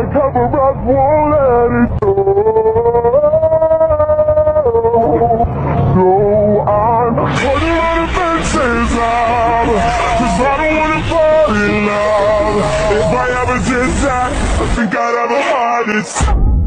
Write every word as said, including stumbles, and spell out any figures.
cover up, won't let it go. So I'm putting on the fences up, cause I don't wanna fall in love. If I ever did that, I think I'd have a heart attack.